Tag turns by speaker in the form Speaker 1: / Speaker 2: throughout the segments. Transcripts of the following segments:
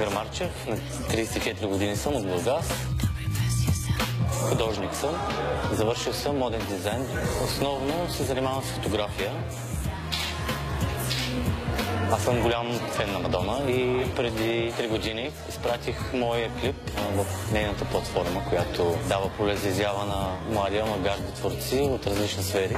Speaker 1: Красимир Марчев, на 34 години съм от Бургас. Художник съм, завършил съм моден дизайн. Основно се занимавам с фотография. Аз съм голям фен на Мадона и преди 3 години изпратих моя клип в нейната платформа, която дава поле за изява на млади авангардни творци от различни сфери.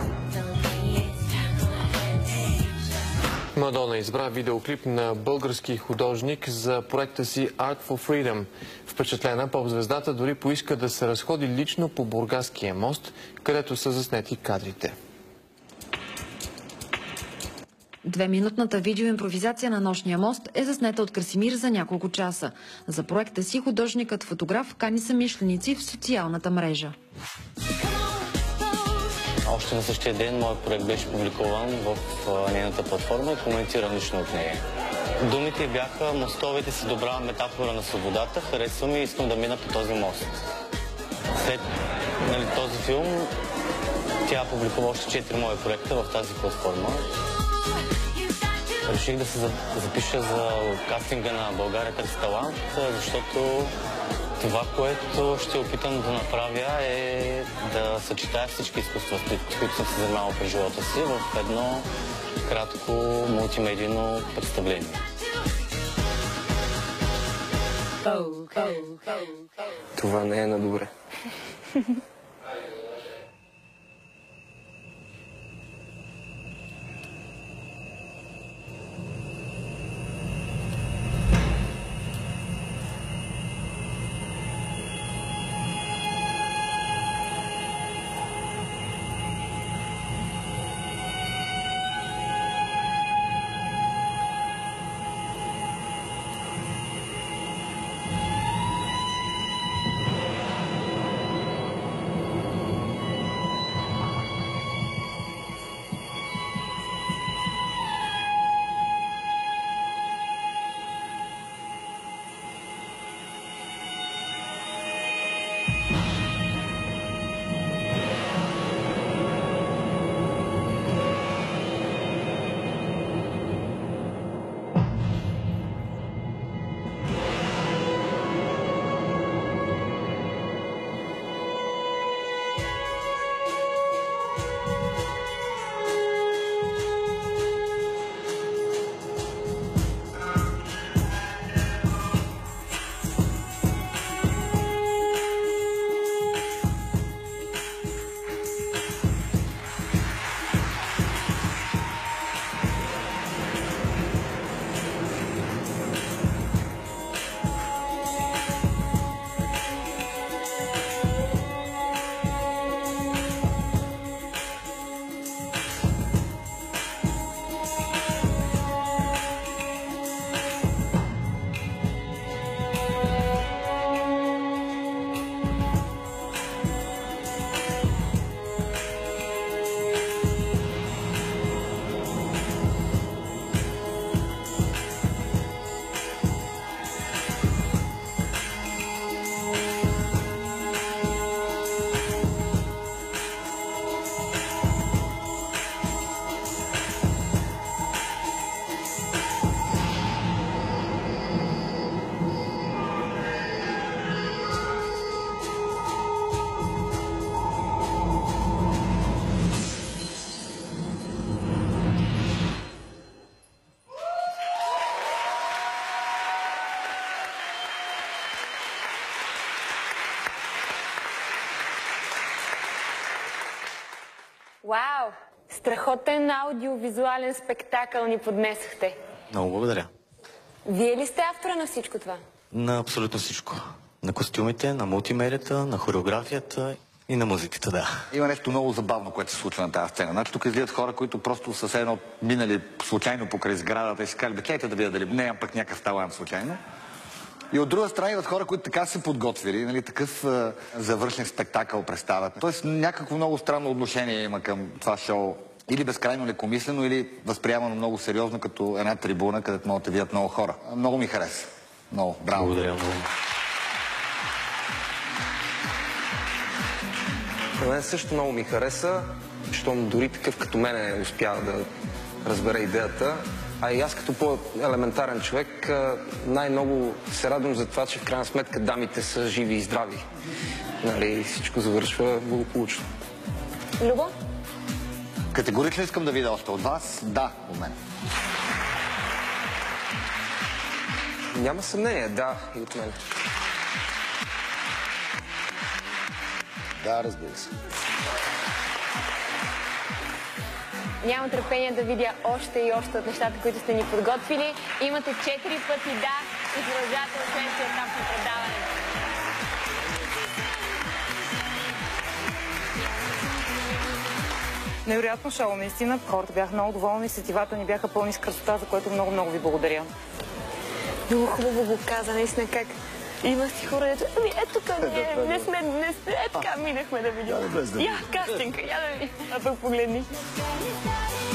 Speaker 2: Мадона избра видеоклип на български художник за проекта си Art for Freedom. Впечатлена, поп-звездата дори поиска да се разходи лично по Бургаския мост, където са заснети кадрите.
Speaker 3: Двеминутната видеоимпровизация на нощния мост е заснета от Красимир за няколко часа. За проекта си художникът-фотограф кани съмишленици в социалната мрежа.
Speaker 1: Още на същия ден моят проект беше публикуван в нейната платформа и коментиран лично от нея. Думите бяха: мостовете са добра метафора на свободата, харесва ми и искам да мина по този мост. След този филм тя публикува още 4 мои проекта в тази платформа. Реших да се запиша за кастинга на България търси талант, защото това, което ще опитам да направя, е да съчетая всички изкуства, с които съм се занимавал през живота си, в едно кратко мултимедийно представление.
Speaker 2: Това не е на добре.
Speaker 4: Вау! Страхотен аудиовизуален спектакъл ни поднесохте.
Speaker 1: Много благодаря.
Speaker 4: Вие ли сте автора на всичко това?
Speaker 1: На абсолютно всичко. На костюмите, на мултимедията, на хореографията и на музиката, да.
Speaker 5: Има нещо много забавно, което се случва на тази сцена. Значи тук излизат хора, които просто са едно минали случайно покрай сградата и си казали: чайте да видя дали не е пък някакъв талант случайно. И от друга страна идват хора, които така се подготвили, нали, такъв завършен спектакъл представят. Тоест някакво много странно отношение има към това шоу. Или безкрайно лекомислено, или възприемано много сериозно, като една трибуна, където могат да видят много хора. Много ми хареса. Много. Браво.
Speaker 1: Благодаря много.
Speaker 2: На мен също много ми хареса, защото дори такъв като мене не успява да разбере идеята.
Speaker 6: А и аз като по-елементарен човек най-много се радвам за това, че в крайна сметка дамите са живи и здрави. Нали, всичко завършва благополучно.
Speaker 4: Любо?
Speaker 5: Категорично искам да видя още от вас. Да, у мен.
Speaker 6: Няма съмнение, да, и от мен.
Speaker 5: Да, разбира се.
Speaker 4: Нямам търпение да видя още и още от нещата, които сте ни подготвили. Имате 4 пъти да и продължавате от следващия етап на предаването.
Speaker 7: Невероятно шоу, наистина. Хората бяха много доволни, сетивата ни бяха пълни с красота, за което много ви благодаря.
Speaker 4: Много хубаво го каза, наистина как имах си хора, ами ето към не сме, така минахме да видим. Я, кастинг, я да ви, а пък погледни.